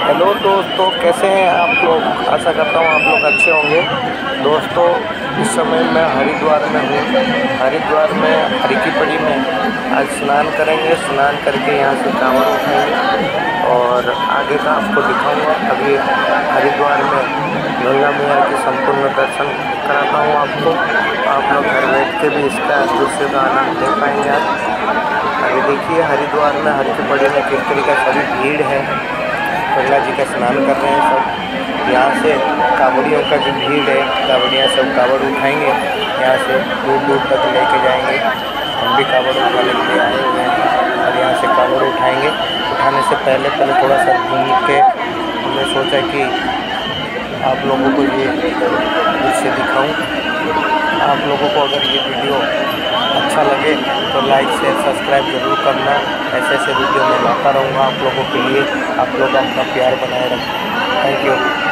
Hello दोस्तों, कैसे हैं आप लोग। आशा करता हूँ आप लोग अच्छे होंगे। दोस्तों, इस समय मैं हरिद्वार में हूँ। हरिद्वार में हर की पड़ी में आज स्नान करेंगे। स्नान करके यहाँ से कांवड़ उठाएंगे और आगे का आपको दिखाऊंगा। अभी हरिद्वार में गंगा मैया की संपूर्ण दर्शन कराता हूँ आपको। आप लोग घर बैठ के भी इसका दृश्य का आनंद ले पाएंगे आप। अभी देखिए हरिद्वार में हर की पड़ी में किस तरीके से अभी भीड़ है। गंगा जी का स्नान कर रहे हैं सब। यहाँ से कांवड़ियों का भी भीड़ है। कांवड़ियाँ सब कांवड़ उठाएंगे, यहाँ से दूर दूर तक लेके जाएंगे। हम भी कांवड़ उठाने के लिए आए हुए हैं और यहाँ से कांवड़ उठाएंगे। उठाने से पहले थोड़ा सा घूम के हमने सोचा कि आप लोगों को ये दृश्य दिखाऊं। आप लोगों को अगर ये वीडियो अच्छा लगे तो लाइक शेयर सब्सक्राइब ज़रूर करना। ऐसे वीडियो मैं लाता रहूँगा आप लोगों के लिए। आप लोग अपना प्यार बनाए रखें। Thank you.